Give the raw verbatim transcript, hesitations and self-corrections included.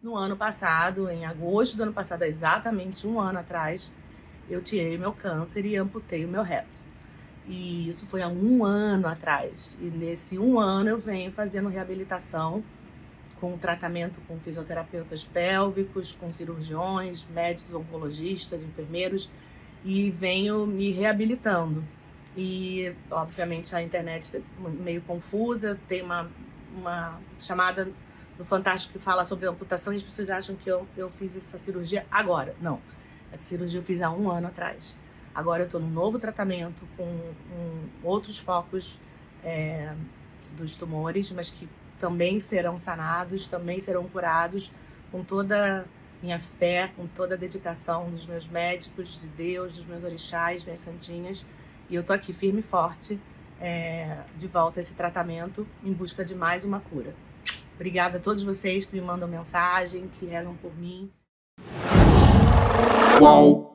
No ano passado, em agosto do ano passado, exatamente um ano atrás, eu tirei meu câncer e amputei o meu reto. E isso foi há um ano atrás. E nesse um ano eu venho fazendo reabilitação com tratamento com fisioterapeutas pélvicos, com cirurgiões, médicos, oncologistas, enfermeiros, e venho me reabilitando. E, obviamente, a internet é meio confusa, tem uma, uma chamada do Fantástico que fala sobre amputação e as pessoas acham que eu, eu fiz essa cirurgia agora. Não, essa cirurgia eu fiz há um ano atrás. Agora eu estou num novo tratamento com um, outros focos é, dos tumores, mas que também serão sanados, também serão curados, com toda minha fé, com toda a dedicação dos meus médicos, de Deus, dos meus orixás, minhas santinhas. E eu tô aqui firme e forte, é, de volta a esse tratamento, em busca de mais uma cura. Obrigada a todos vocês que me mandam mensagem, que rezam por mim. Uau!